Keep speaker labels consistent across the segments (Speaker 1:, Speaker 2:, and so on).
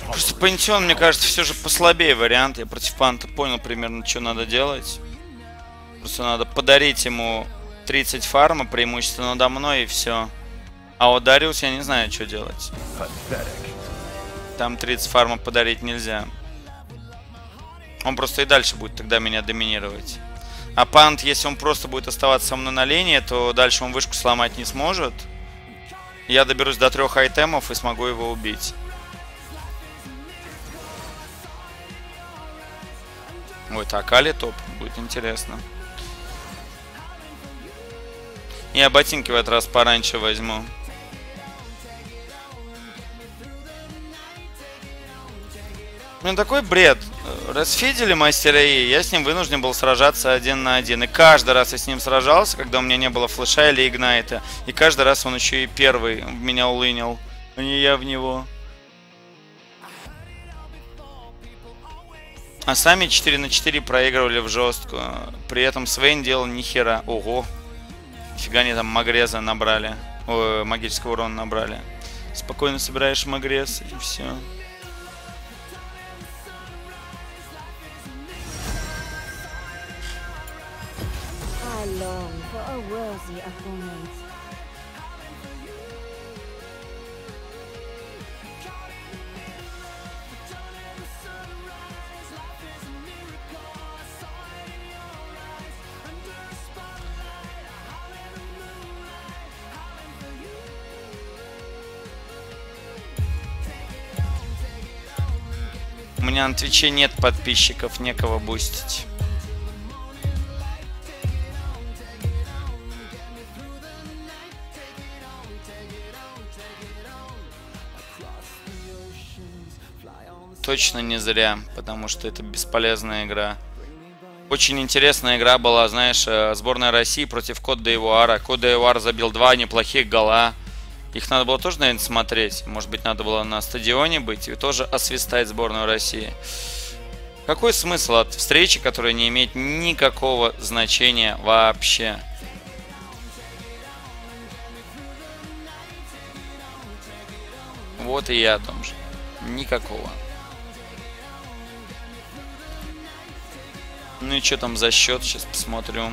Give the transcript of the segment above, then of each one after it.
Speaker 1: Просто Пантеон, мне кажется, все же послабее вариант. Я против Панта понял примерно, что надо делать. Просто надо подарить ему 30 фарма, преимущественно надо мной, и все. А вот Дариус я не знаю, что делать. Там 30 фарма подарить нельзя. Он просто и дальше будет тогда меня доминировать. А Пант, если он просто будет оставаться со мной на линии, то дальше он вышку сломать не сможет. Я доберусь до 3 айтемов и смогу его убить. Ой, так, Али топ. Будет интересно. Я ботинки в этот раз пораньше возьму. Ну такой бред. Расфидели мастера И, я с ним вынужден был сражаться 1 на 1. И каждый раз я с ним сражался, когда у меня не было флеша или игнайта. И каждый раз он еще и первый меня улынил, а не я в него. А сами 4 на 4 проигрывали в жесткую. При этом Свейн делал нихера. Ого. Нифига они там магреза набрали. Ой, магического урона набрали. Спокойно собираешь магрез и все. У меня на Твиче нет подписчиков, некого бустить. Точно не зря, потому что это бесполезная игра. Очень интересная игра была, знаешь, сборная России против Кот д'Ивуара. Кот д'Ивуар забил 2 неплохих гола. Их надо было тоже, наверное, смотреть. Может быть, надо было на стадионе быть и тоже освистать сборную России. Какой смысл от встречи, которая не имеет никакого значения вообще? Вот и я о том же. Никакого. Ну и что там за счет? Сейчас посмотрю.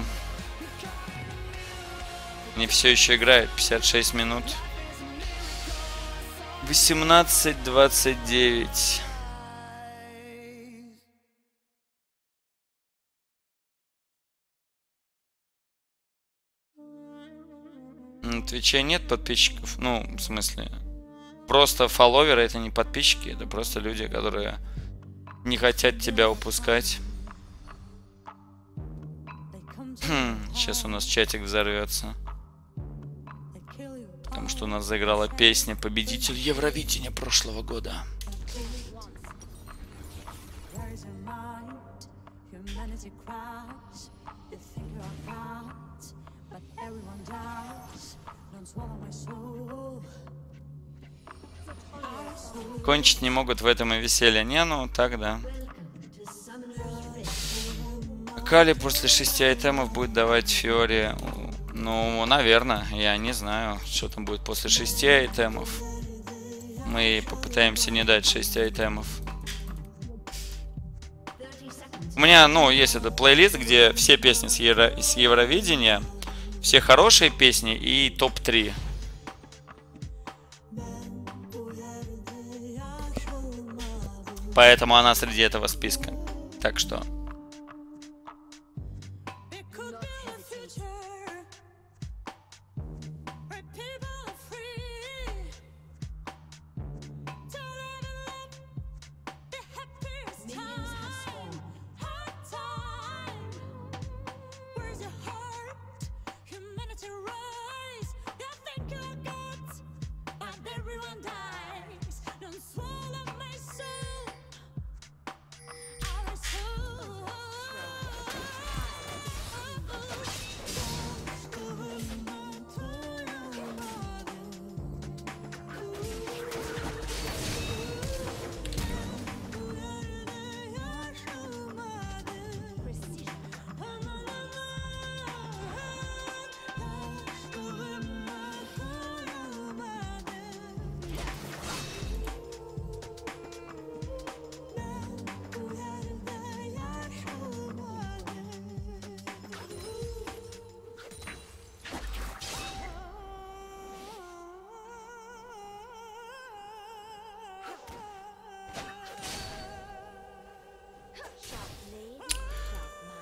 Speaker 1: Они все еще играют. 56 минут. 18-29. На Твиче нет подписчиков. Ну, в смысле, просто фолловеры — это не подписчики, это просто люди, которые не хотят тебя упускать. Сейчас у нас чатик взорвется. Потому что у нас заиграла песня «Победитель Евровидения» прошлого года. Кончить не могут в этом и веселье. Не, ну так да. Кали после 6 айтемов будет давать Фиори. Ну, наверное, я не знаю, что там будет после 6 айтемов. Мы попытаемся не дать 6 айтемов. У меня, ну, есть этот плейлист, где все песни с Евровидения, все хорошие песни и топ-3. Поэтому она среди этого списка. Так что...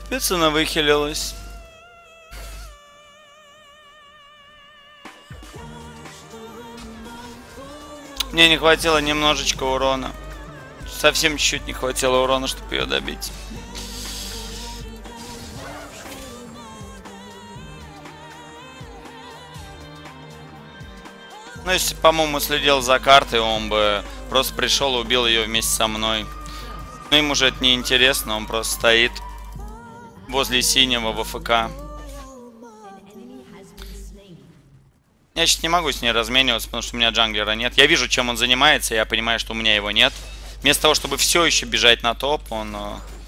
Speaker 1: Капец, она выхилилась. Мне не хватило немножечко урона. Совсем чуть-чуть не хватило урона, чтобы ее добить. Ну, если, по-моему, следил за картой, он бы просто пришел и убил ее вместе со мной. Но ему же это не интересно, он просто стоит возле синего в АФК. Я сейчас не могу с ней размениваться, потому что у меня джанглера нет. Я вижу, чем он занимается, я понимаю, что у меня его нет. Вместо того, чтобы все еще бежать на топ, он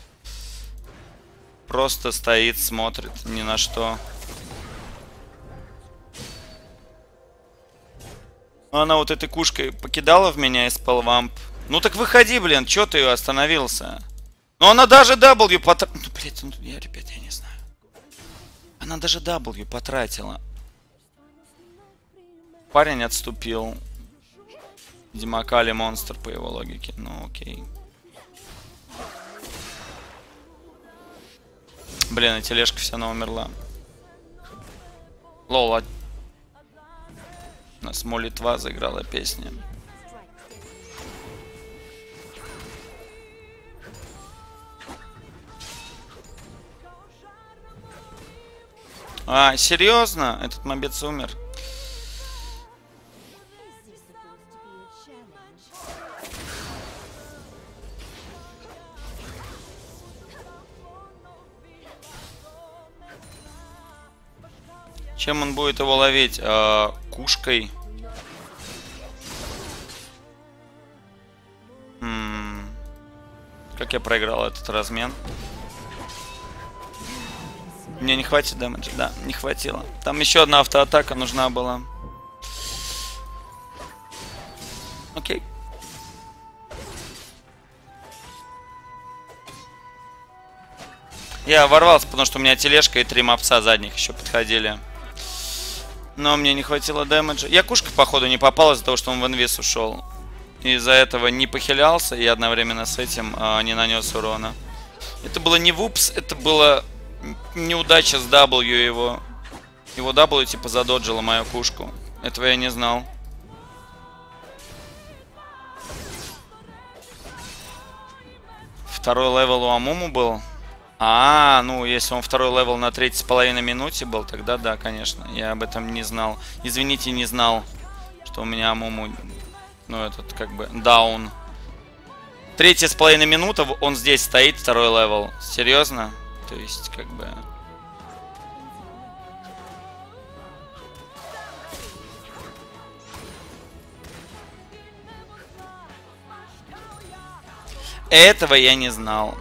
Speaker 1: просто стоит, смотрит ни на что. Она вот этой кушкой покидала в меня и спелвамп. Ну так выходи, блин, чё ты ее остановился? Ну она даже W потратила. Ну, блядь, ну, ребят, я не знаю. Она даже W потратила. Парень отступил. Видимо, Акали монстр по его логике. Ну окей. Блин, и тележка вся она умерла. Лол, у нас молитва заиграла песня. А, серьезно? Этот мобец умер. Чем он будет его ловить? Кушкой. Как я проиграл этот размен? Мне не хватит дэмэджа. Да, не хватило. Там еще одна автоатака нужна была. Окей. Я ворвался, потому что у меня тележка и 3 мопса задних еще подходили. Но мне не хватило дэмэджа. Я кушка, походу, не попал из-за того, что он в инвиз ушел. Из-за этого не похилялся и одновременно с этим не нанес урона. Это было не вупс, это было неудача с W его. Его W типа задоджила мою кушку. Этого я не знал. Второй левел у Амуму был. Ну, если он второй левел на 3,5 минуте был, тогда да, конечно. Я об этом не знал. Извините, не знал, что у меня Амуму, ну, этот, как бы, даун. 3,5 минута, он здесь стоит, второй левел. Серьезно? То есть, как бы... Этого я не знал.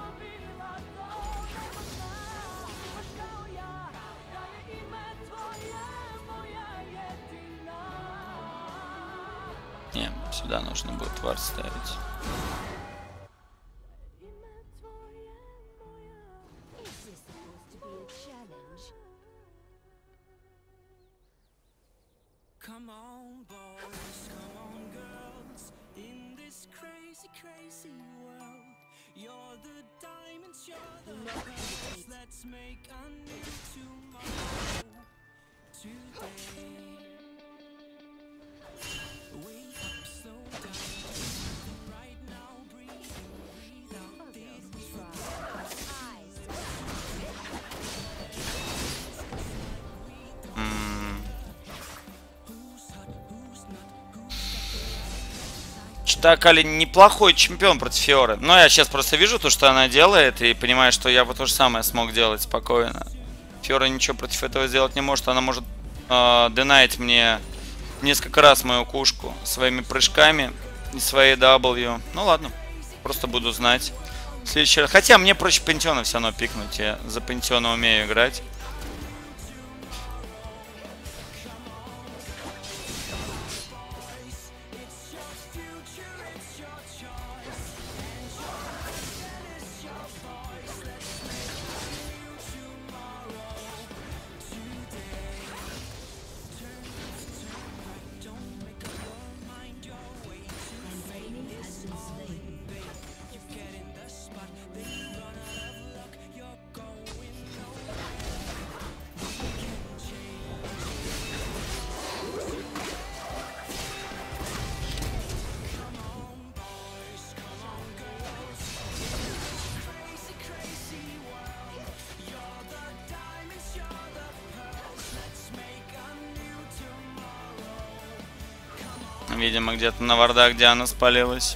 Speaker 1: Не, сюда нужно будет вард ставить. Что-то Акали неплохой чемпион против Фиоры. Но я сейчас просто вижу то, что она делает, и понимаю, что я бы то же самое смог делать спокойно. Фиора ничего против этого сделать не может. Она может денаить мне несколько раз мою кушку своими прыжками и своей W. Ну ладно, просто буду знать. Следующий раз. Хотя мне проще Пантеона все равно пикнуть. Я за Пантеона умею играть. Видимо, где-то на вардах Диана спалилась.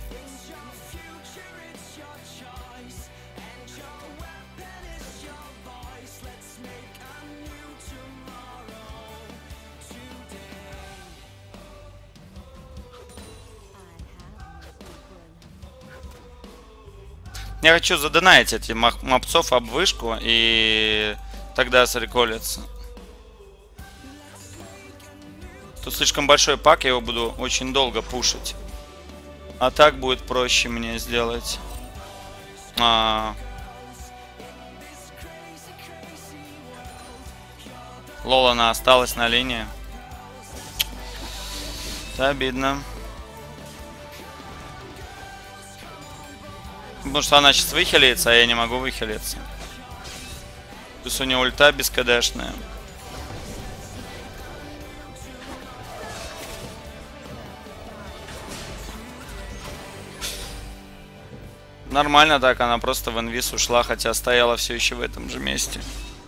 Speaker 1: Я хочу задонать эти мопцов об вышку и тогда среколиться. Тут слишком большой пак, я его буду очень долго пушить. А так будет проще мне сделать. Лол, она осталась на линии. Это обидно. Потому что она сейчас выхилится, а я не могу выхилиться. Плюс у нее ульта бескадешная. Нормально так, она просто в инвиз ушла, хотя стояла все еще в этом же месте.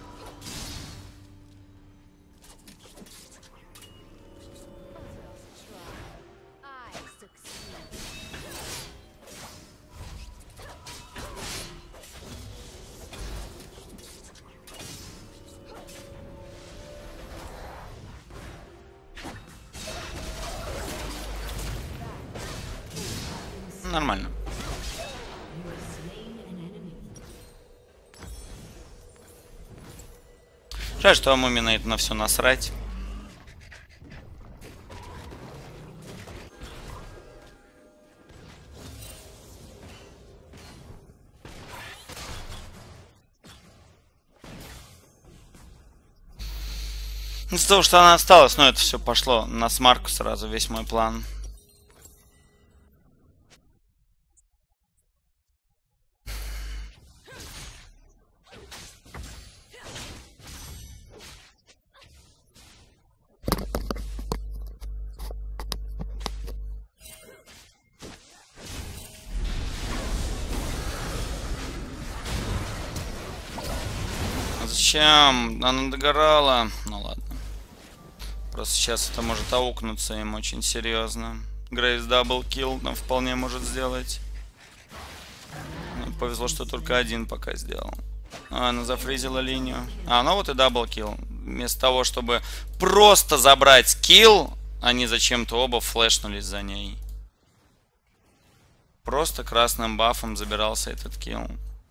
Speaker 1: Нормально. Жаль, что Амуминейт на все насрать. Из-за того, что она осталась, но это все пошло на смарку сразу, весь мой план. Зачем? Она догорала. Ну ладно. Просто сейчас это может аукнуться им очень серьезно. Грейс даблкилл нам вполне может сделать. Ну, повезло, что только один пока сделал. Она зафризила линию. Ну вот и даблкилл. Вместо того, чтобы просто забрать килл, они зачем-то оба флешнулись за ней. Просто красным бафом забирался этот килл.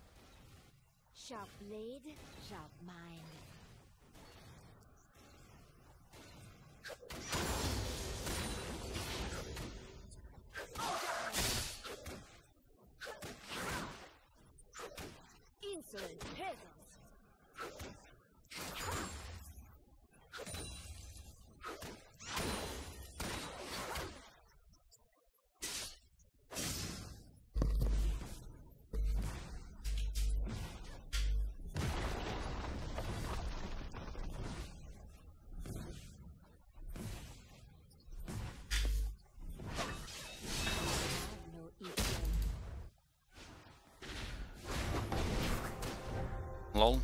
Speaker 1: Лол.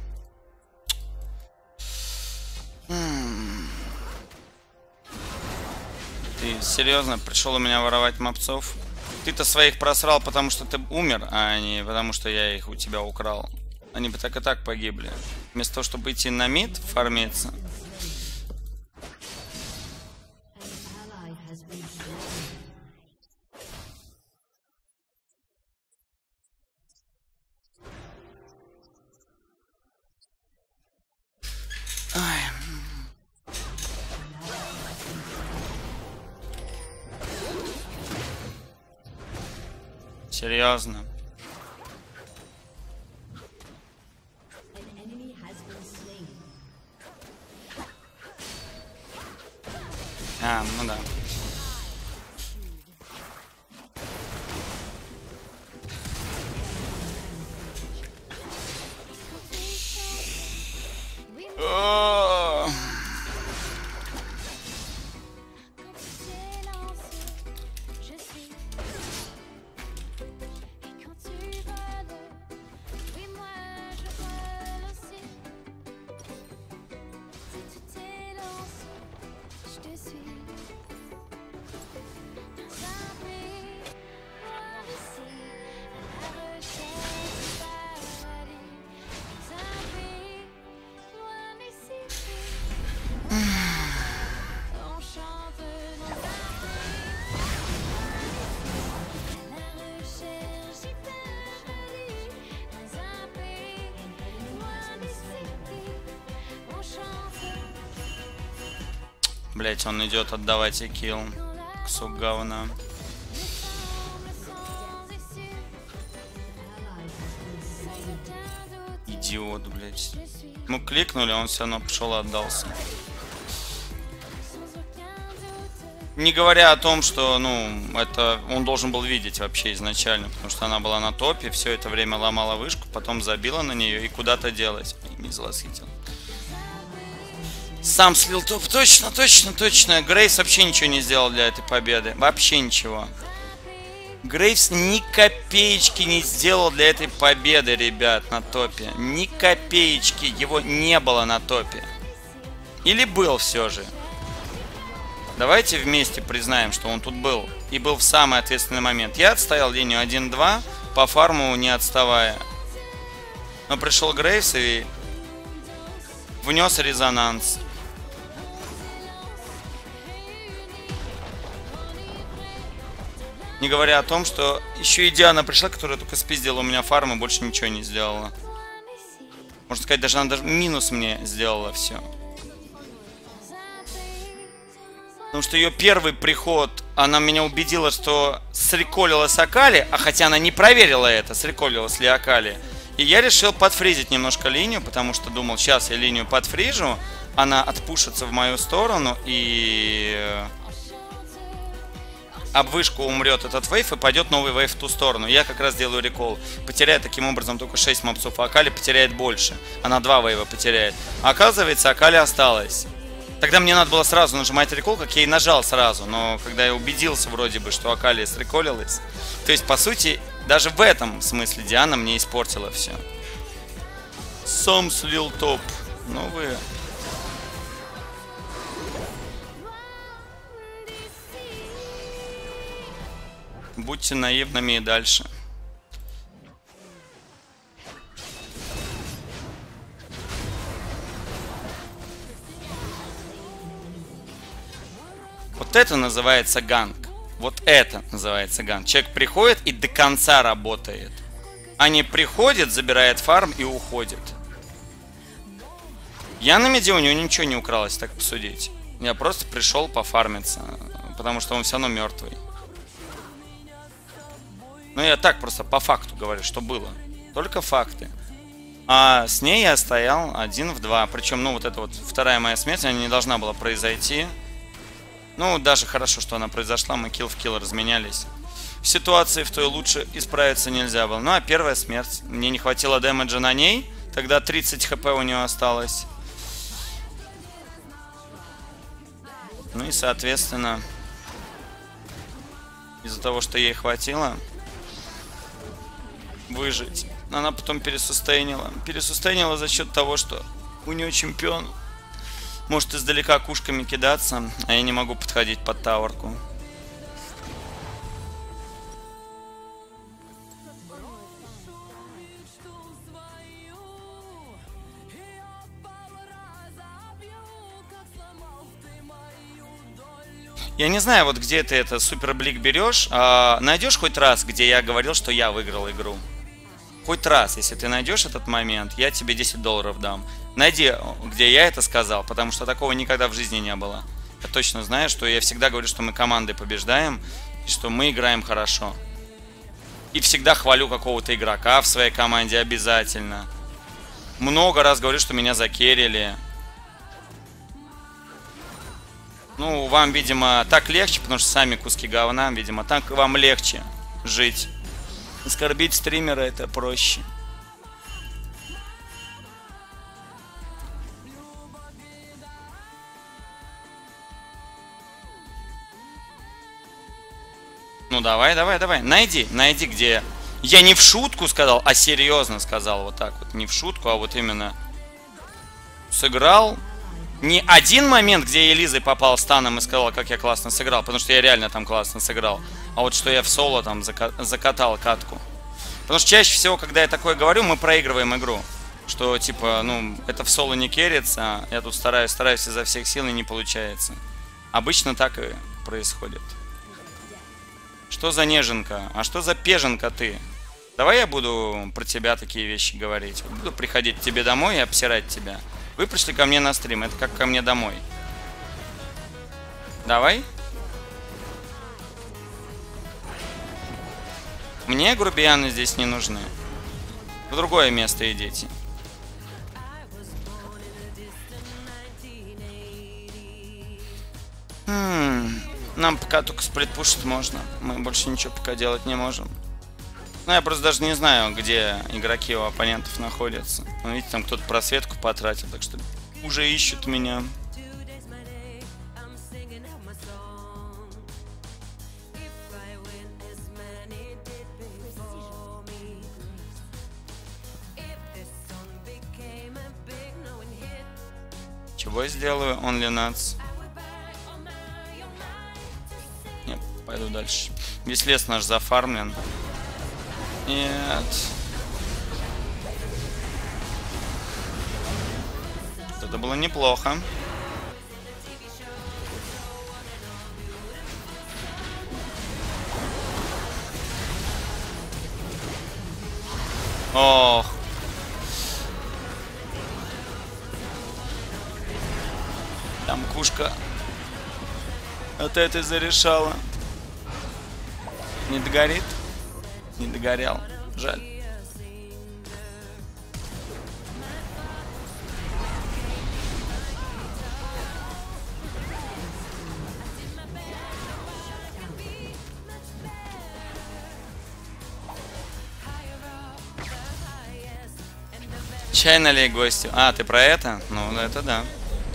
Speaker 1: Ты серьезно пришел у меня воровать мопцов? Ты-то своих просрал, потому что ты умер, а не потому что я их у тебя украл. Они бы так и так погибли. Вместо того, чтобы идти на мид фармиться. Серьезно. Ну да. Блять, он идет отдавать и килл. Кусок говна. Идиот, блять. Мы кликнули, он все равно пошел и отдался. Не говоря о том, что, ну, это он должен был видеть вообще изначально, потому что она была на топе, все это время ломала вышку, потом забила на нее и куда-то делать. И не залосхитил. Сам слил топ, точно, точно, точно. Грейвс вообще ничего не сделал для этой победы. Вообще ничего. Грейвс ни копеечки не сделал для этой победы, ребят, на топе. Ни копеечки. Его не было на топе. Или был все же. Давайте вместе признаем, что он тут был. И был в самый ответственный момент. Я отстоял линию 1-2, по фарму не отставая. Но пришел Грейвс и внес резонанс. Не говоря о том, что еще и Диана пришла, которая только спиздила у меня фарм и больше ничего не сделала. Можно сказать, даже она даже минус мне сделала все. Потому что ее первый приход, она меня убедила, что среколилась Акали, а хотя она не проверила это, среколилась ли Акали. И я решил подфризить немножко линию, потому что думал, сейчас я линию подфрижу, она отпушится в мою сторону и об вышку умрет этот вейв и пойдет новый вейв в ту сторону. Я как раз делаю рекол. Потеряет таким образом только 6 мопсов, а Акали потеряет больше. Она 2 вейва потеряет. А оказывается, Акали осталась. Тогда мне надо было сразу нажимать рекол, как я и нажал сразу. Но когда я убедился вроде бы, что Акали среколилась. То есть, по сути, даже в этом смысле Диана мне испортила все. Сам слил топ. Ну вы... Будьте наивными и дальше. Вот это называется ганг. Вот это называется ганг. Человек приходит и до конца работает. А не приходит, забирает фарм и уходит. Я на миде у него ничего не укралось, так посудить. Я просто пришел пофармиться. Потому что он все равно мертвый. Ну, я так просто по факту говорю, что было. Только факты. А с ней я стоял 1 в 2. Причем, ну, вот эта вот вторая моя смерть, она не должна была произойти. Ну, даже хорошо, что она произошла. Мы килл в килл разменялись. В ситуации в той лучше исправиться нельзя было. Ну, а первая смерть. Мне не хватило дэмэджа на ней. Тогда 30 хп у нее осталось. Ну и, соответственно, из-за того, что ей хватило выжить, она потом пересустейнила. Пересустейнила за счет того, что у нее чемпион может издалека кушками кидаться, а я не могу подходить под таверку. Я не знаю, вот где ты это суперблик берешь. Найдешь хоть раз, где я говорил, что я выиграл игру? Хоть раз, если ты найдешь этот момент, я тебе $10 дам. Найди, где я это сказал, потому что такого никогда в жизни не было. Я точно знаю, что я всегда говорю, что мы командой побеждаем, и что мы играем хорошо. И всегда хвалю какого-то игрока в своей команде обязательно. Много раз говорю, что меня закерили. Ну, вам, видимо, так легче, потому что сами куски говна, видимо, так вам легче жить. Оскорбить стримера это проще. Ну, давай. Найди, где... Я не в шутку сказал, а серьезно сказал. Вот так вот. Не в шутку, а вот именно... Сыграл... Не один момент, где я Элизой попал станом и сказал, как я классно сыграл, потому что я реально там классно сыграл. А вот что я в соло там закатал катку. Потому что чаще всего, когда я такое говорю, мы проигрываем игру. Что типа, ну, это в соло не керится, я тут стараюсь изо всех сил и не получается. Обычно так и происходит. Что за неженка? А что за пеженка ты? Давай я буду про тебя такие вещи говорить. Буду приходить к тебе домой и обсирать тебя. Вы пришли ко мне на стрим, это как ко мне домой. Давай. Мне грубияны здесь не нужны. В другое место идите. Нам пока только сплитпушить можно. Мы больше ничего пока делать не можем. Ну, я просто даже не знаю, где игроки у оппонентов находятся. Ну, видите, там кто-то просветку потратил, так что уже ищут меня. Чего я сделаю? Only nuts. Нет, пойду дальше. Весь лес наш зафармлен. Нет. Это было неплохо. Ох. Там кушка от этой зарешала. Не догорит? Не догорел. Жаль. Чай налей гостю. А, ты про это? Ну, это да.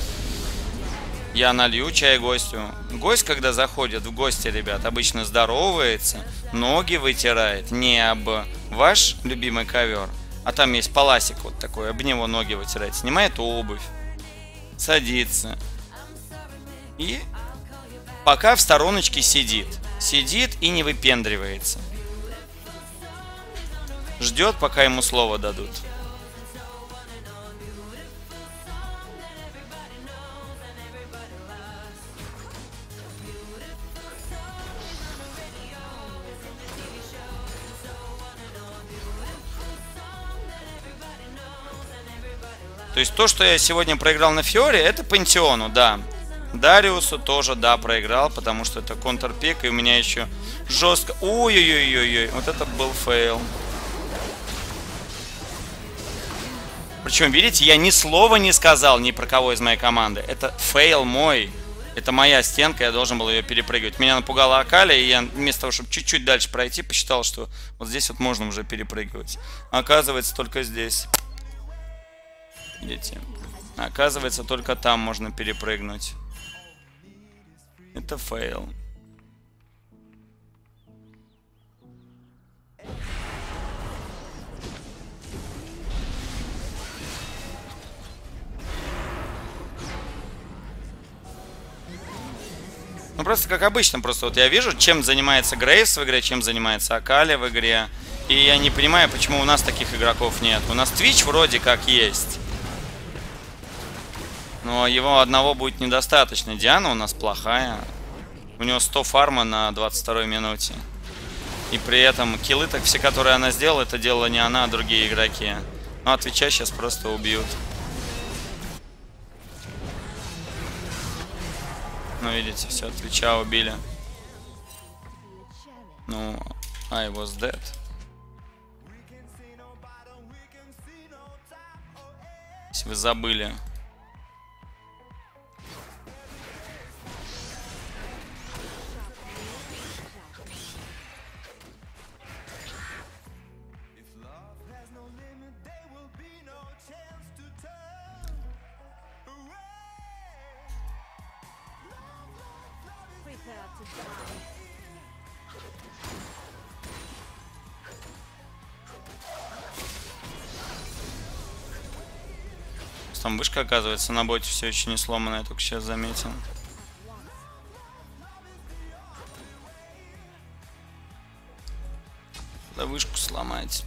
Speaker 1: Я налью чай гостю. Гость, когда заходит в гости, ребят, обычно здоровается, ноги вытирает. Не об ваш любимый ковер, а там есть паласик вот такой, об него ноги вытирает. Снимает обувь, садится. И пока в стороночке сидит. Сидит и не выпендривается. Ждет, пока ему слово дадут. То есть то, что я сегодня проиграл на Фиоре, это Пантеону, да. Дариусу тоже, да, проиграл, потому что это контрпик, и у меня еще жестко... Ой-ой-ой-ой-ой, вот это был фейл. Причем, видите, я ни слова не сказал ни про кого из моей команды. Это фейл мой. Это моя стенка, я должен был ее перепрыгивать. Меня напугала Акали, и я вместо того, чтобы чуть-чуть дальше пройти, посчитал, что вот здесь вот можно уже перепрыгивать. А оказывается, только здесь. Видите? Оказывается, только там можно перепрыгнуть. Это фейл. Ну просто как обычно, просто вот я вижу, чем занимается Грейс в игре, чем занимается Акали в игре. И я не понимаю, почему у нас таких игроков нет. У нас Twitch вроде как есть. Но его одного будет недостаточно. Диана у нас плохая. У него 100 фарма на 22-й минуте. И при этом киллы, так все, которые она сделала, это делала не она, а другие игроки. Ну, а Твича сейчас просто убьют. Ну, видите, все, Твича убили. Ну, I was dead. Если вы забыли. Там вышка, оказывается, на боте все еще не сломанная, я только сейчас заметил. Да вышку сломать.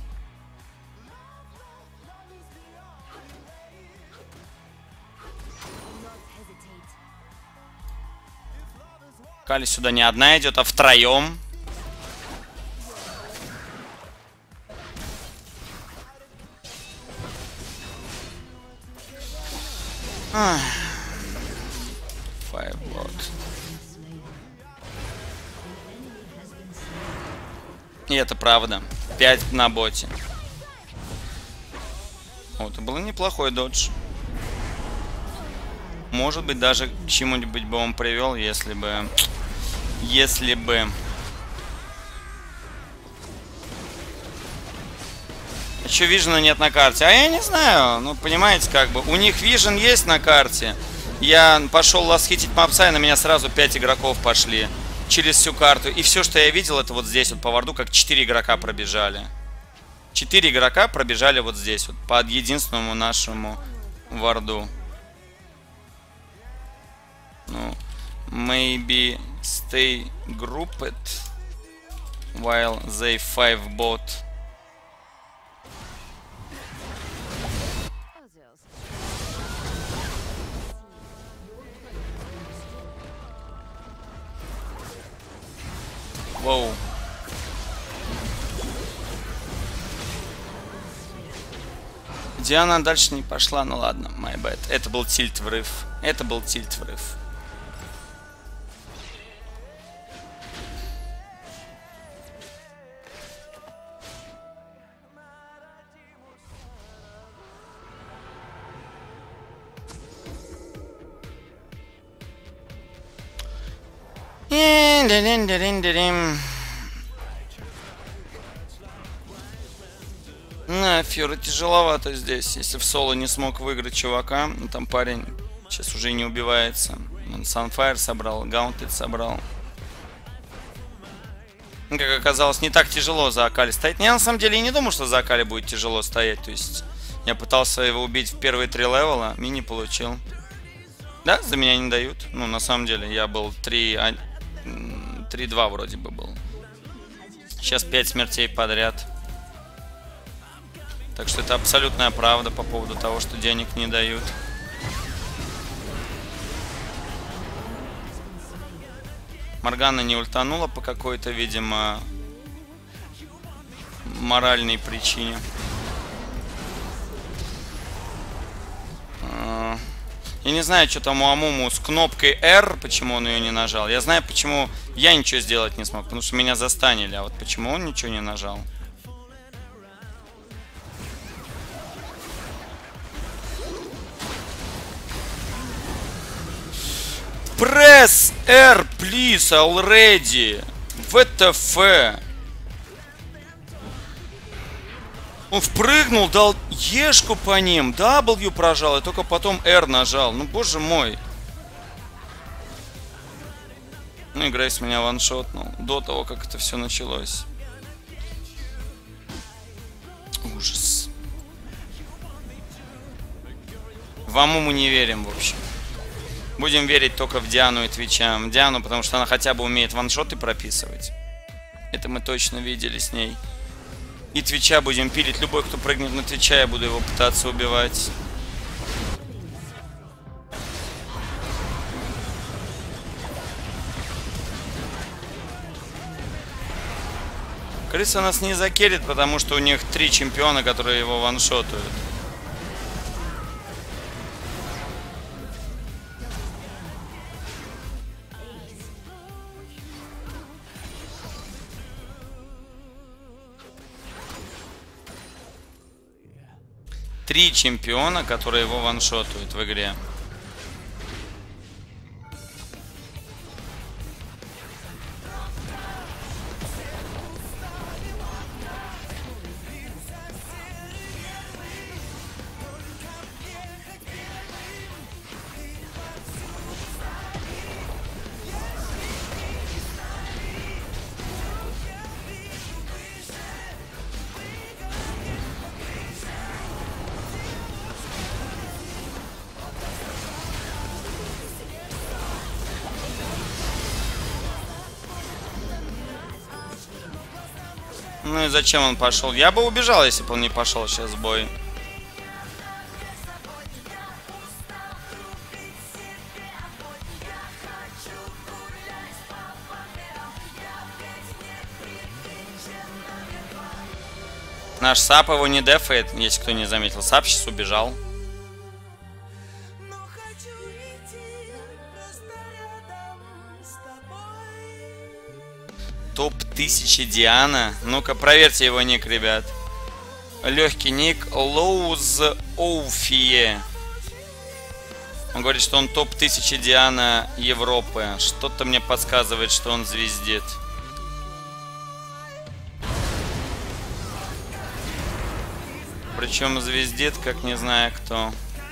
Speaker 1: Кали сюда не одна идет, а втроем. Fireblood. И это правда. 5 на боте. Вот, это был неплохой додж. Может быть, даже к чему-нибудь бы он привел, если бы... Еще вижена нет на карте. А я не знаю. Ну, понимаете, как бы. У них вижен есть на карте. Я пошел ласхитить мопса, и на меня сразу 5 игроков пошли. Через всю карту. И все, что я видел, это вот здесь вот по варду, как 4 игрока пробежали. 4 игрока пробежали вот здесь вот. Под единственному нашему варду. Ну, maybe stay grouped while they 5 bot. Воу. Диана дальше не пошла, ну ладно, my bad. Это был тильт врыв. Это был тильт врыв. На, Фьора тяжеловато здесь. Если в соло не смог выиграть чувака, ну, там парень сейчас уже не убивается. Он Sunfire собрал, Gauntlet собрал. Как оказалось, не так тяжело за Акали стоять. Я на самом деле и не думал, что за Акали будет тяжело стоять. То есть я пытался его убить в первые 3 левела, мини получил. Да, за меня не дают. Ну, на самом деле, я был 3-2 вроде бы был. Сейчас 5 смертей подряд. Так что это абсолютная правда по поводу того, что денег не дают. Моргана не ультанула по какой-то, видимо, моральной причине. Я не знаю, что там у Амуму с кнопкой R, почему он ее не нажал. Я знаю, почему я ничего сделать не смог, потому что меня застанили. А вот почему он ничего не нажал? Press R, please, already. WTF. Он впрыгнул, дал ешку по ним, W прожал, и только потом R нажал. Ну, боже мой. Ну, Грейс меня ваншотнул до того, как это все началось. Ужас. В Амуму не верим, в общем. Будем верить только в Диану и Твича. В Диану, потому что она хотя бы умеет ваншоты прописывать. Это мы точно видели с ней. И Твича будем пилить. Любой, кто прыгнет на Твича, я буду его пытаться убивать. Крыса нас не закерит, потому что у них 3 чемпиона, которые его ваншотают. Три чемпиона, которые его ваншотают в игре. Ну и зачем он пошел? Я бы убежал, если бы он не пошел сейчас в бой. Наш Сап его не дефает, если кто не заметил. Сап сейчас убежал. Топ 1000 Диана. Ну-ка, проверьте его ник, ребят. Легкий ник Лоуз Оуфие. Он говорит, что он топ-1000 Диана Европы. Что-то мне подсказывает, что он звездит. Причем звездит, как не знаю кто.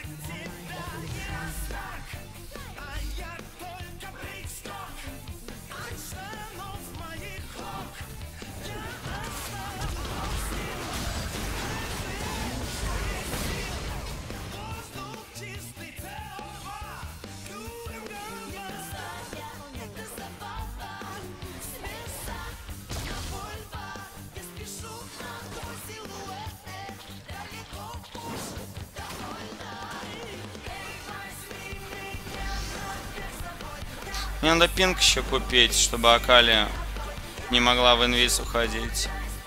Speaker 1: Мне надо пинг еще купить, чтобы Акали не могла в инвиз уходить.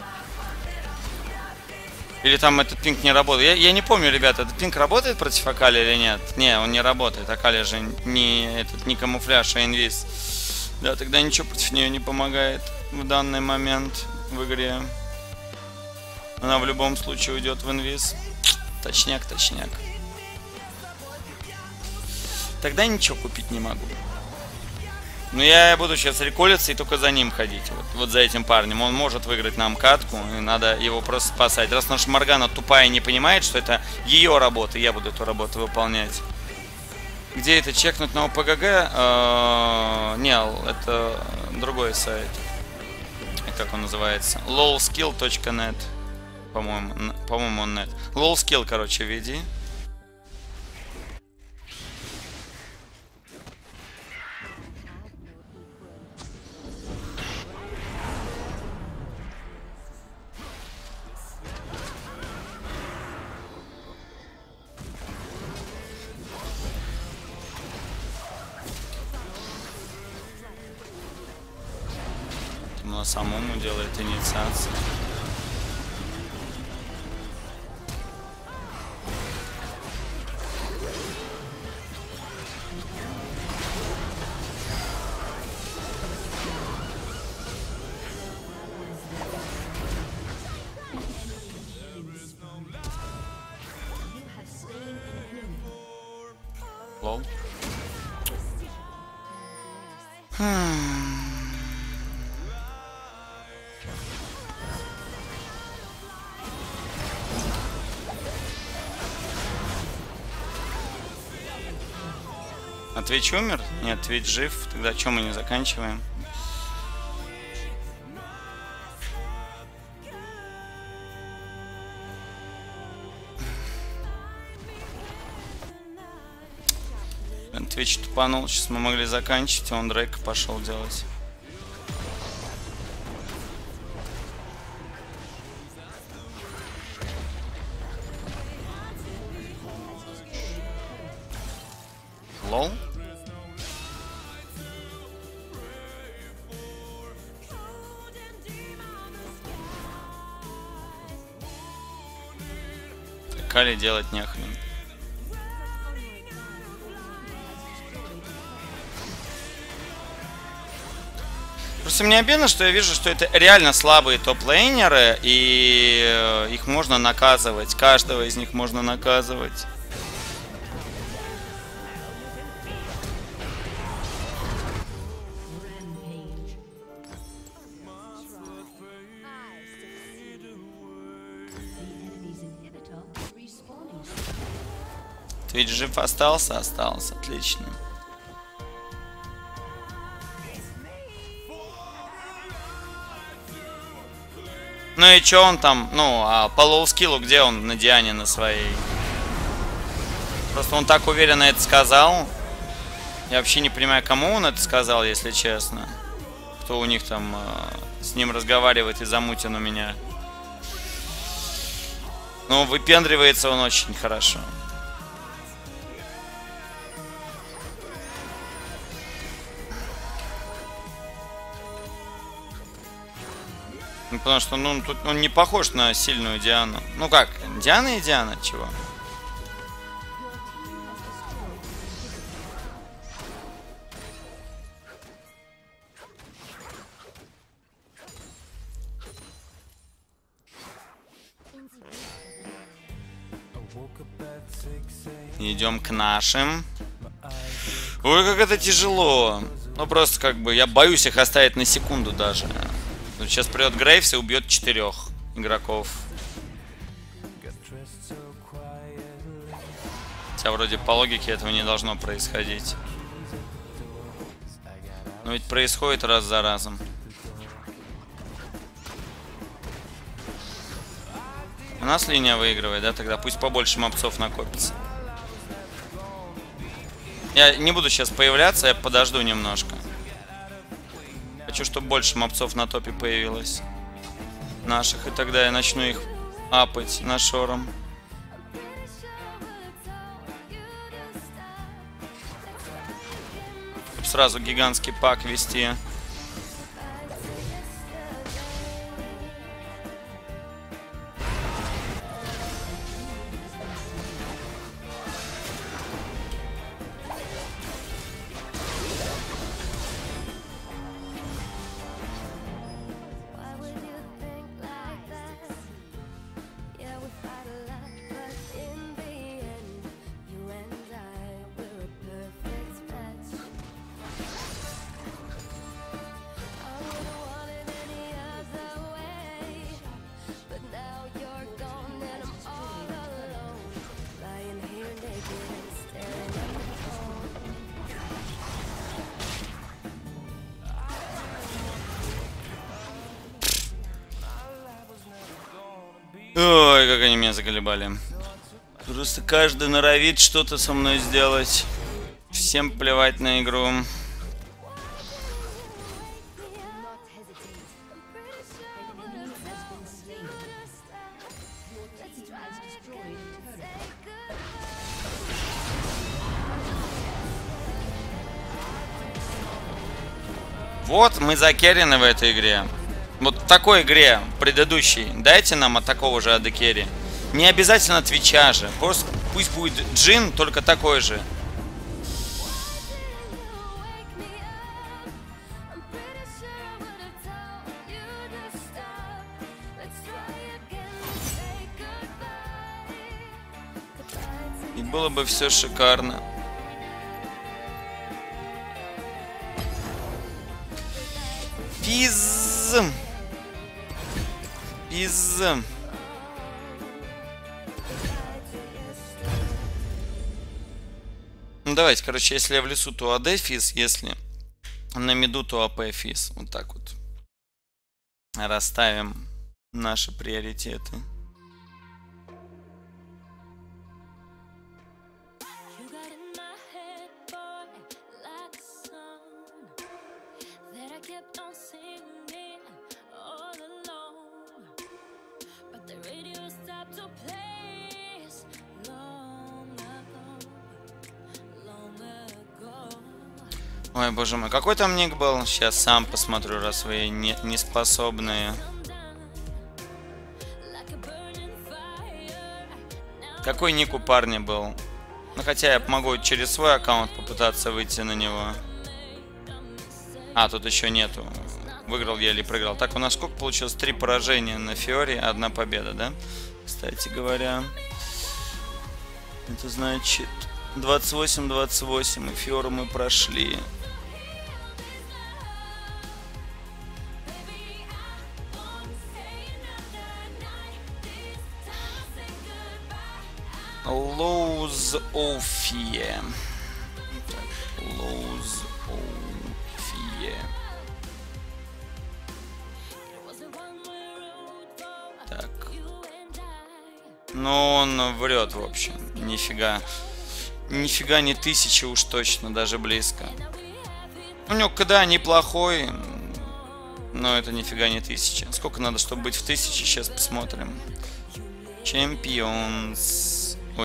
Speaker 1: Или там этот пинг не работает. Я не помню, ребята, этот пинг работает против Акали или нет? Не, он не работает. Акали же не камуфляж, а инвиз. Да, тогда ничего против нее не помогает в данный момент в игре. Она в любом случае уйдет в инвиз. Точняк, точняк. Тогда ничего купить не могу. Но я буду сейчас реколиться и только за ним ходить. Вот за этим парнем. Он может выиграть нам катку. И надо его просто спасать. Раз наша Моргана тупая и не понимает, что это ее работа, я буду эту работу выполнять. Где это чекнуть на ОПГГ? Не, это другой сайт. Как он называется? lolskill.net. По-моему, он нет. Lolskill, короче, введи. Самому делает инициацию. Лол. А Твич умер? Нет, Твич жив. Тогда что мы не заканчиваем? Твич тупанул. Сейчас мы могли заканчивать, а он Дрейка пошел делать. Лол. Кали делать нехрен. Просто мне обидно, что я вижу, что это реально слабые топ-лейнеры, и их можно наказывать. Каждого из них можно наказывать. Твич жив остался? Остался. Отлично. Ну и чё он там? Ну, а по лоу-скиллу где он на Диане на своей? Просто он так уверенно это сказал. Я вообще не понимаю, кому он это сказал, если честно. Кто у них там с ним разговаривает и замутен у меня. Ну, выпендривается он очень хорошо. Ну, потому что, ну, тут он не похож на сильную Диану. Ну как, Диана и Диана, чего? Идем к нашим. Ой, как это тяжело. Ну, просто как бы я боюсь их оставить на секунду даже. Сейчас придет Грейвс и убьет 4 игроков. Хотя вроде по логике этого не должно происходить. Но ведь происходит раз за разом. У нас линия выигрывает, да? Тогда пусть побольше мопцов накопится. Я не буду сейчас появляться, я подожду немножко. Хочу, чтобы больше мопцов на топе появилось. Наших. И тогда я начну их апать на шором. Чтобы сразу гигантский пак вести. Ой, как они меня заколебали. Просто каждый норовит что-то со мной сделать. Всем плевать на игру. Вот мы закеррены в этой игре. Вот в такой игре, предыдущей, дайте нам от такого же адекерри. Не обязательно твича же. Просто пусть будет Джин, только такой же. И было бы все шикарно. Физ. Ну, давайте, короче, если я в лесу, то АД физ, если на миду, то АП физ. Вот так вот. Расставим наши приоритеты. Ой, боже мой, какой там ник был? Сейчас сам посмотрю, раз вы не способные. Какой ник у парня был? Ну, хотя я могу через свой аккаунт попытаться выйти на него. А, тут еще нету. Выиграл я или проиграл. Так, у нас сколько получилось? 3 поражения на Фиоре, 1 победа, да? Кстати говоря. Это значит 28-28. И Фиору мы прошли. Лоуз Офие. Лоуз Офие. Так. Ну, он врет, в общем. Нифига. Нифига не 1000 уж точно, даже близко. У него КДА неплохой. Но это нифига не 1000. Сколько надо, чтобы быть в 1000? Сейчас посмотрим. Champions.